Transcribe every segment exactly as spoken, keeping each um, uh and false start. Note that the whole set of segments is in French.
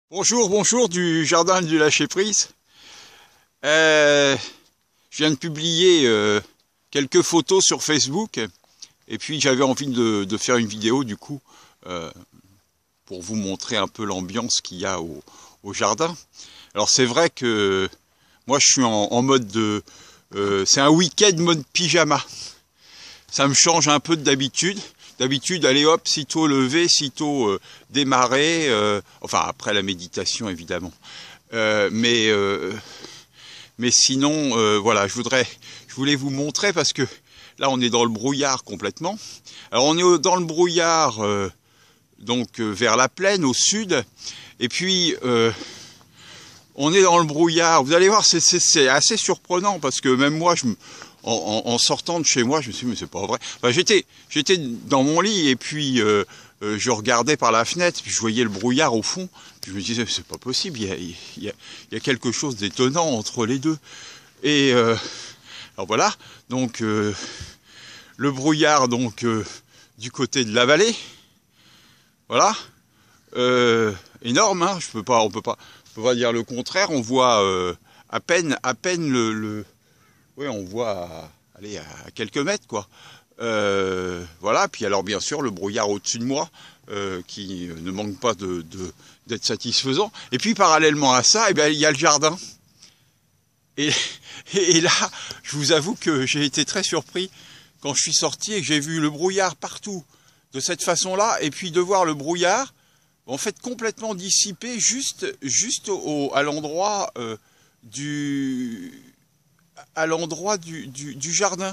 Bonjour, bonjour du jardin du lâcher-prise. Euh, je viens de publier euh, quelques photos sur Facebook et puis j'avais envie de, de faire une vidéo du coup euh, pour vous montrer un peu l'ambiance qu'il y a au, au jardin. Alors c'est vrai que moi je suis en, en mode de... Euh, c'est un week-end mode pyjama. Ça me change un peu d'habitude. D'habitude, allez hop, sitôt levé, sitôt euh, démarré, euh, enfin après la méditation évidemment. Euh, mais, euh, mais sinon, euh, voilà, je voudrais, je voulais vous montrer parce que là on est dans le brouillard complètement. Alors on est dans le brouillard, euh, donc euh, vers la plaine au sud, et puis euh, on est dans le brouillard. Vous allez voir, c'est assez surprenant parce que même moi, je me En, en, en sortant de chez moi, je me suis dit, mais c'est pas vrai. Enfin, j'étais, j'étais dans mon lit et puis euh, euh, je regardais par la fenêtre, puis je voyais le brouillard au fond. Puis je me disais, c'est pas possible, il y a, il y a, il y a quelque chose d'étonnant entre les deux. Et euh, alors voilà, donc euh, le brouillard donc euh, du côté de la vallée, voilà, euh, énorme, hein, je peux pas, on peut pas, on peut pas dire le contraire. On voit euh, à peine, à peine le, le Oui, on voit à, allez, à quelques mètres, quoi. Euh, voilà, puis alors bien sûr le brouillard au-dessus de moi, euh, qui ne manque pas de, de, d'être satisfaisant. Et puis parallèlement à ça, eh bien, il y a le jardin. Et, et, et là, je vous avoue que j'ai été très surpris quand je suis sorti et que j'ai vu le brouillard partout de cette façon-là, et puis de voir le brouillard, en fait, complètement dissipé, juste, juste au, à l'endroit euh, du... à l'endroit du, du, du jardin.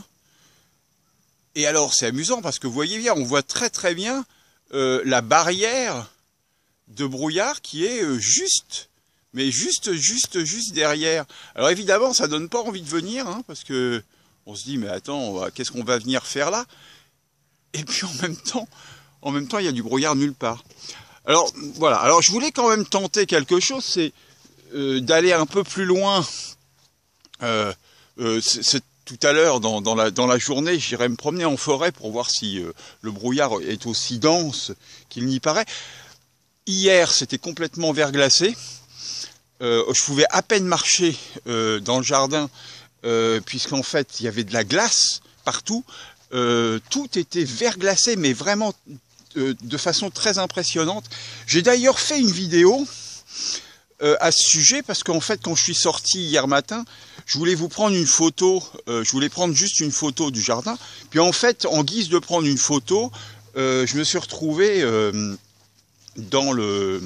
Et alors c'est amusant parce que vous voyez bien, on voit très très bien euh, la barrière de brouillard qui est euh, juste, mais juste, juste, juste derrière. Alors évidemment ça donne pas envie de venir, hein, parce que on se dit mais attends, qu'est-ce qu'on va venir faire là? Et puis en même temps, en même temps il y a du brouillard nulle part. Alors voilà, alors je voulais quand même tenter quelque chose, c'est euh, d'aller un peu plus loin. Euh, Euh, c'est tout à l'heure dans, dans, la, dans la journée, j'irai me promener en forêt pour voir si euh, le brouillard est aussi dense qu'il n'y paraît. Hier, c'était complètement verglacé. Euh, je pouvais à peine marcher euh, dans le jardin, euh, puisqu'en fait, il y avait de la glace partout. Euh, tout était verglacé, mais vraiment euh, de façon très impressionnante. J'ai d'ailleurs fait une vidéo Euh, à ce sujet parce qu'en fait quand je suis sorti hier matin, je voulais vous prendre une photo, euh, je voulais prendre juste une photo du jardin, puis en fait en guise de prendre une photo, euh, je me suis retrouvé euh, dans le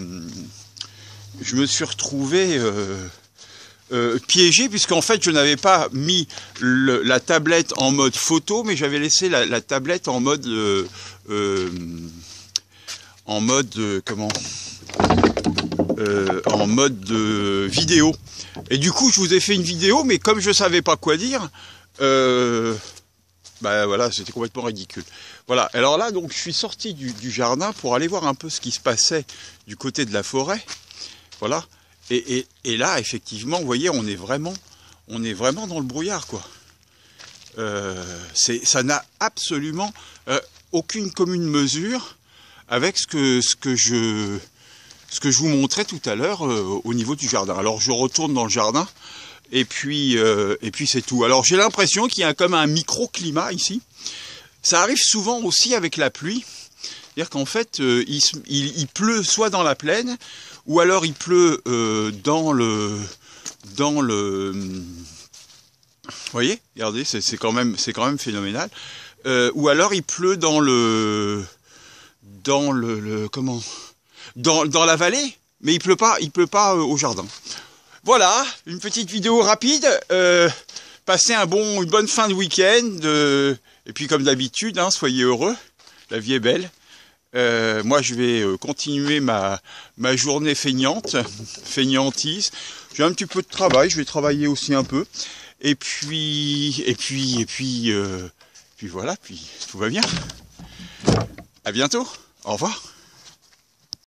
je me suis retrouvé euh, euh, piégé, puisqu'en fait je n'avais pas mis le, la tablette en mode photo, mais j'avais laissé la, la tablette en mode euh, euh, en mode euh, comment Euh, en mode de vidéo. Et du coup, je vous ai fait une vidéo, mais comme je savais pas quoi dire, euh, bah voilà, c'était complètement ridicule. Voilà. Alors là, donc, je suis sorti du, du jardin pour aller voir un peu ce qui se passait du côté de la forêt. Voilà. Et, et, et là, effectivement, vous voyez, on est vraiment, on est vraiment dans le brouillard, quoi. Euh, c'est, ça n'a absolument euh, aucune commune mesure avec ce que, ce que je ce que je vous montrais tout à l'heure euh, au niveau du jardin. Alors je retourne dans le jardin et puis euh, et puis c'est tout. Alors j'ai l'impression qu'il y a comme un microclimat ici. Ça arrive souvent aussi avec la pluie, c'est-à-dire qu'en fait euh, il, il, il pleut soit dans la plaine ou alors il pleut euh, dans le dans le vous voyez, regardez, c'est quand même c'est quand même phénoménal. Euh, ou alors il pleut dans le dans le, le comment Dans, dans la vallée, mais il pleut pas, il pleut pas euh, au jardin. Voilà, une petite vidéo rapide. Euh, passez un bon, une bonne fin de week-end. Euh, et puis comme d'habitude, hein, soyez heureux. La vie est belle. Euh, moi, je vais euh, continuer ma ma journée feignante, feignantise. J'ai un petit peu de travail. Je vais travailler aussi un peu. Et puis, et puis, et puis, euh, puis voilà. Puis tout va bien. À bientôt. Au revoir.